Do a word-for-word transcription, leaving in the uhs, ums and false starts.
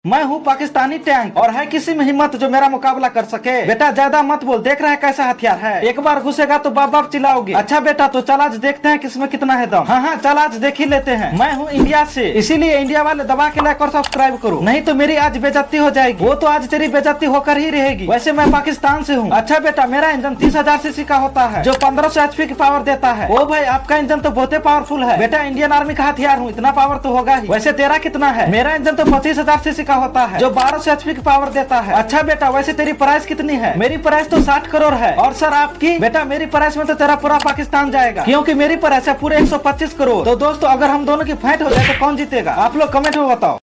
मैं हूँ पाकिस्तानी टैंक और है किसी में हिम्मत जो मेरा मुकाबला कर सके। बेटा ज्यादा मत बोल, देख रहा है कैसा हथियार है, एक बार घुसेगा तो बाप बाप चिल्लाओगे। अच्छा बेटा तो चल आज देखते हैं किसमें कितना है दम। हाँ हाँ चल आज देख ही लेते हैं। मैं हूँ इंडिया से, इसीलिए इंडिया वाले दबा के लाइक और सब्सक्राइब करो, नहीं तो मेरी आज बेइज्जती हो जाएगी। वो तो आज तेरी बेइज्जती होकर ही रहेगी। वैसे मैं पाकिस्तान से हूँ। अच्छा बेटा मेरा इंजन तीस हजार सीसी का होता है जो पंद्रह सौ एचपी की पावर देता है। ओ भाई आपका इंजन तो बहुत पावरफुल है। बेटा इंडियन आर्मी का हथियार हूँ, इतना पावर तो होगा ही। वैसे तेरा कितना है? मेरा इंजन तो पच्चीस हजार सीसी का होता है जो बारह सौ एचपी की पावर देता है। अच्छा बेटा वैसे तेरी प्राइस कितनी है? मेरी प्राइस तो साठ करोड़ है। और सर आपकी? बेटा मेरी प्राइस में तो तेरा पूरा पाकिस्तान जाएगा, क्योंकि मेरी प्राइस है पूरे एक सौ पच्चीस करोड़। तो दोस्तों अगर हम दोनों की फाइट हो जाए तो कौन जीतेगा? आप लोग कमेंट में बताओ।